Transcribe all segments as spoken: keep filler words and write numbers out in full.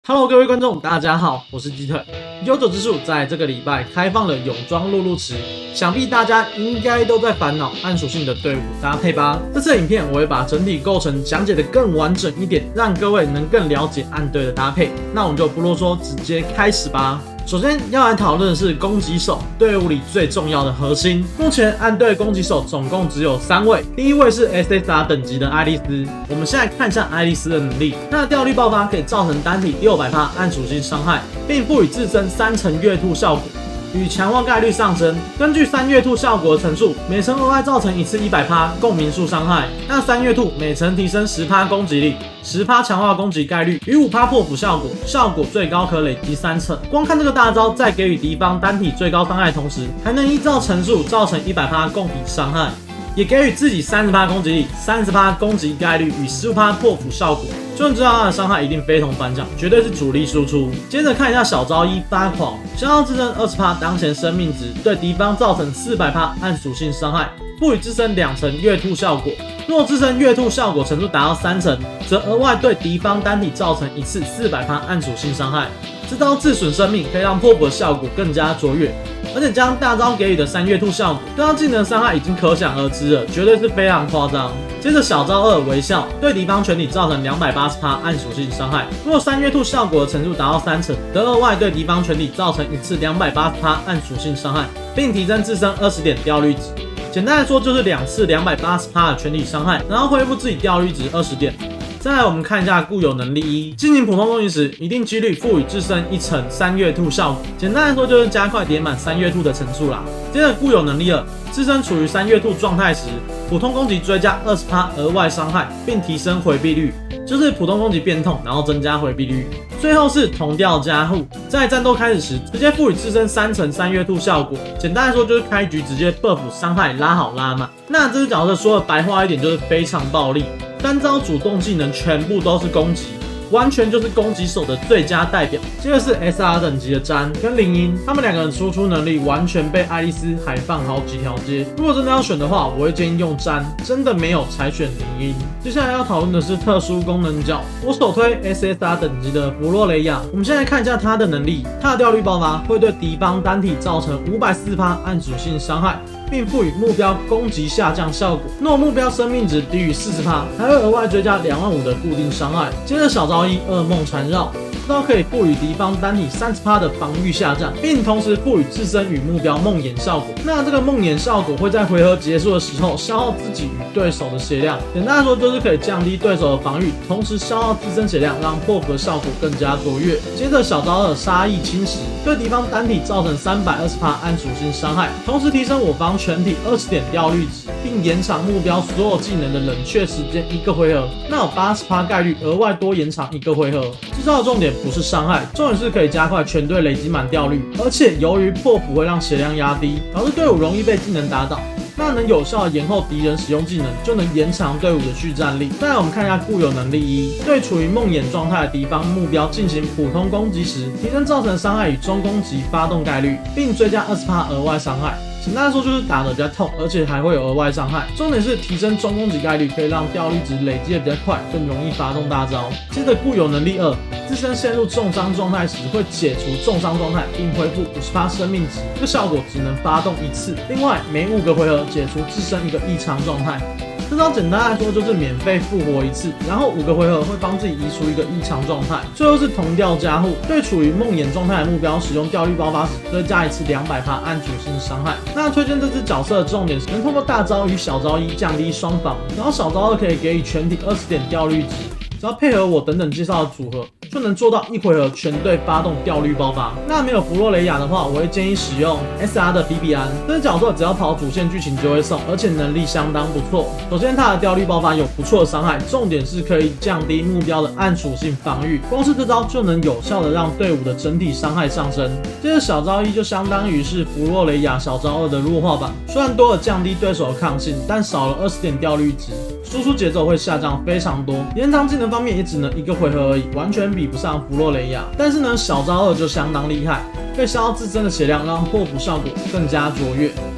Hello， 各位观众，大家好，我是鸡腿。悠久之树在这个礼拜开放了泳装入路池，想必大家应该都在烦恼暗属性的队伍搭配吧？这次的影片我会把整体构成讲解的更完整一点，让各位能更了解暗队的搭配。那我们就不啰嗦，直接开始吧。首先要来讨论的是攻击手，队伍里最重要的核心。目前暗队攻击手总共只有三位，第一位是 S S R 等级的爱丽丝。我们现在看一下爱丽丝的能力，她的掉率爆发可以造成单体 百分之六百 暗属性伤害，并赋予自身三成月兔效果。与强化概率上升，根据三月兔效果的层数，每层额外造成一次 百分之百 共鸣数伤害。那三月兔每层提升 百分之十 攻击力， 百分之十 强化攻击概率与 百分之五 破釜效果，效果最高可累积三成。光看这个大招，在给予敌方单体最高伤害的同时，还能依照层数造成 百分之百 共体伤害，也给予自己 百分之三十 攻击力、百分之三十 攻击概率与 百分之十五 破釜效果。就能知道他的伤害一定非同凡响，绝对是主力输出。接着看一下小招一发狂，消耗自身 百分之二十 当前生命值，对敌方造成四百 暗属性伤害，赋予自身两成月兔效果。若自身月兔效果程度达到三成，则额外对敌方单体造成一次四百 暗属性伤害。这招自损生命，可以让破釜的效果更加卓越。而且将大招给予的三月兔效果，对他技能伤害已经可想而知了，绝对是非常夸张。接着小招二微笑，对敌方全体造成 百分之两百八十 暗属性伤害。若三月兔效果的程度达到三成，则额外对敌方全体造成一次 百分之两百八十 暗属性伤害，并提升自身二十点掉率值。简单来说，就是两次 百分之两百八十 的全体伤害，然后恢复自己掉率值二十点。再来，我们看一下固有能力一，进行普通攻击时，一定几率赋予自身一层三月兔效果。简单来说，就是加快叠满三月兔的层数啦。接着固有能力二，自身处于三月兔状态时，普通攻击追加 百分之二十 额外伤害，并提升回避率，就是普通攻击变痛，然后增加回避率。最后是同调加护，在战斗开始时，直接赋予自身三成三月兔效果。简单来说，就是开局直接 buff 伤害拉好拉满。那这只角色说的白话一点，就是非常暴力。单招主动技能全部都是攻击，完全就是攻击手的最佳代表。接着是 S R 等级的詹跟林英，他们两个人输出能力完全被爱丽丝海放好几条街。如果真的要选的话，我会建议用詹，真的没有才选林英。接下来要讨论的是特殊功能角，我首推 S S R 等级的弗洛雷亚。我们现在看一下他的能力，他的掉率爆发会对敌方单体造成 百分之五十四 暗属性伤害，并赋予目标攻击下降效果。若目标生命值低于 百分之四十， 还会额外追加两万五的固定伤害。接着小招一噩梦缠绕，这招可以赋予敌方单体 百分之三十 的防御下降，并同时赋予自身与目标梦魇效果。那这个梦魇效果会在回合结束的时候消耗自己与对手的血量，简单来说就是可以降低对手的防御，同时消耗自身血量，让破釜的效果更加卓越。接着小招二杀意侵蚀，对敌方单体造成 百分之三百二十 暗属性伤害，同时提升我方全体二十点掉率值，并延长目标所有技能的冷却时间一个回合。那有 百分之八十 概率额外多延长一个回合。这招的重点不是伤害，重点是可以加快全队累积满掉率，而且由于破釜会让血量压低，导致队伍容易被技能打倒。那能有效的延后敌人使用技能，就能延长队伍的续战力。再来我们看一下固有能力一，对处于梦魇状态的敌方目标进行普通攻击时，提升造成伤害与中攻击发动概率，并追加 百分之二十 额外伤害。简单来说就是打得比较痛，而且还会有额外伤害。重点是提升中攻击概率，可以让掉率值累积的比较快，更容易发动大招。接着固有能力二，自身陷入重伤状态时会解除重伤状态，并恢复 百分之五十 生命值，这个效果只能发动一次。另外每五个回合解除自身一个异常状态。这招简单来说就是免费复活一次，然后五个回合会帮自己移除一个异常状态。最后是同调加护，对处于梦魇状态的目标使用掉率爆发时，再加一次 百分之两百 暗属性伤害。那推荐这只角色的重点是能通过大招与小招一降低双防，然后小招二可以给予全体二十点掉率值，只要配合我等等介绍的组合，就能做到一回合全队发动掉率爆发。那没有弗洛雷亚的话，我会建议使用 S R 的比比安，这只角色只要跑主线剧情就会送，而且能力相当不错。首先它的掉率爆发有不错的伤害，重点是可以降低目标的暗属性防御，光是这招就能有效的让队伍的整体伤害上升。接着小招一就相当于是弗洛雷亚小招二的弱化版，虽然多了降低对手的抗性，但少了二十点掉率值，输出节奏会下降非常多。延长技能方面也只能一个回合而已，完全比不上弗洛雷亚。但是呢，小招二就相当厉害，可以消耗自身的血量，让破釜效果更加卓越。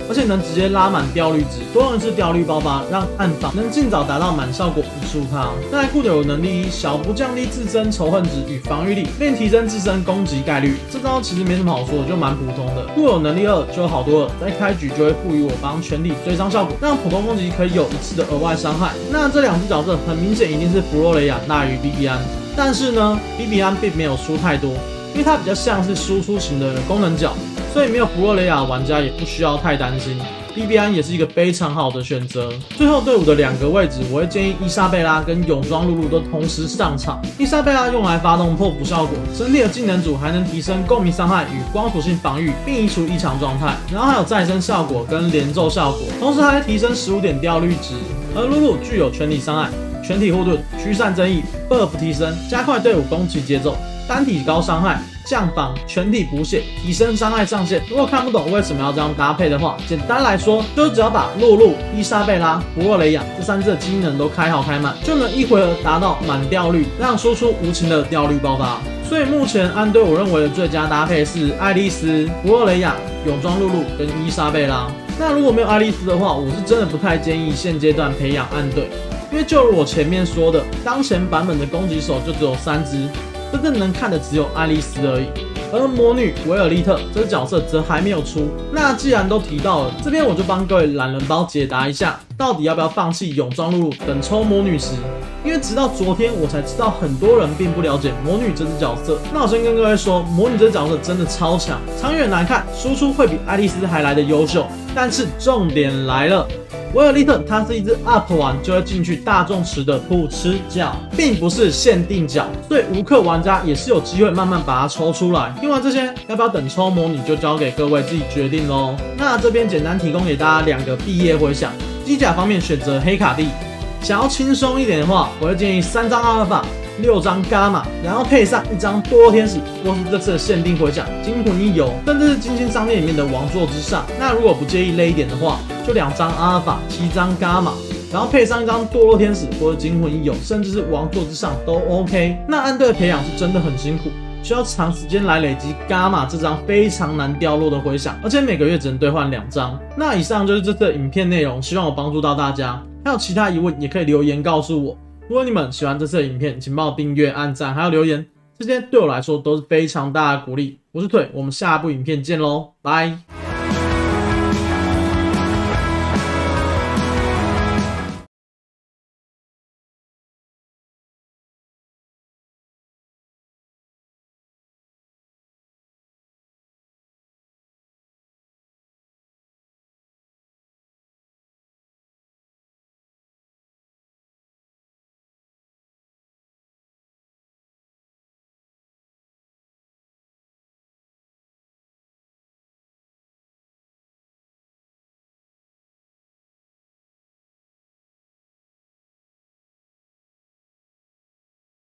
而且能直接拉满掉率值，多人次掉率爆发，让暗访能尽早达到满效果无数它。再来固有能力一，小幅降低自身仇恨值与防御力，并提升自身攻击概率。这招其实没什么好说，就蛮普通的。固有能力二就好多了，在开局就会赋予我方全体追伤效果，让普通攻击可以有一次的额外伤害。那这两只角色很明显一定是弗洛雷亚大于比比安，但是呢，比比安并没有输太多，因为它比较像是输出型的功能角，所以没有弗洛雷亚的玩家也不需要太担心。比比安也是一个非常好的选择。最后队伍的两个位置，我会建议伊莎贝拉跟泳装露露都同时上场。伊莎贝拉用来发动破釜效果，整体的技能组还能提升共鸣伤害与光属性防御，并移除异常状态，然后还有再生效果跟连咒效果，同时还会提升十五点掉率值。而露露具有全体伤害、全体护盾、驱散争议、buff 提升、加快队伍攻击节奏、单体高伤害、降防、全体补血、提升伤害上限。如果看不懂为什么要这样搭配的话，简单来说，就是只要把露露、伊莎贝拉、弗洛雷亚这三只的技能都开好开满，就能一回合达到满掉率，让输出无情的掉率爆发。所以目前暗队我认为的最佳搭配是爱丽丝、弗洛雷亚、泳装露露跟伊莎贝拉。那如果没有爱丽丝的话，我是真的不太建议现阶段培养暗队，因为就如我前面说的，当前版本的攻击手就只有三只。真正能看的只有爱丽丝而已，而魔女维尔利特这个角色则还没有出。那既然都提到了，这边我就帮各位懒人包解答一下，到底要不要放弃泳装露露等抽魔女时？因为直到昨天我才知道很多人并不了解魔女这只角色。那我先跟各位说，魔女这只角色真的超强，长远来看输出会比爱丽丝还来的优秀。但是重点来了。维尔利特它是一只 up 完就会进去大众池的普吃角，并不是限定角，所以无氪玩家也是有机会慢慢把它抽出来。听完这些，要不要等抽魔女就交给各位自己决定咯。那这边简单提供给大家两个毕业回响。机甲方面选择黑卡蒂，想要轻松一点的话，我会建议三张阿尔法。六张伽马，然后配上一张堕落天使，或是这次的限定回响金魂一游，甚至是金星商店里面的王座之上。那如果不介意勒一点的话，就两张阿尔法，七张伽马，然后配上一张堕落天使或者金魂一游，甚至是王座之上都 OK。那暗队的培养是真的很辛苦，需要长时间来累积伽马这张非常难掉落的回响，而且每个月只能兑换两张。那以上就是这次的影片内容，希望我帮助到大家。还有其他疑问也可以留言告诉我。如果你们喜欢这次的影片，请帮我订阅、按赞，还有留言，这些对我来说都是非常大的鼓励。我是腿，我们下部影片见喽，拜。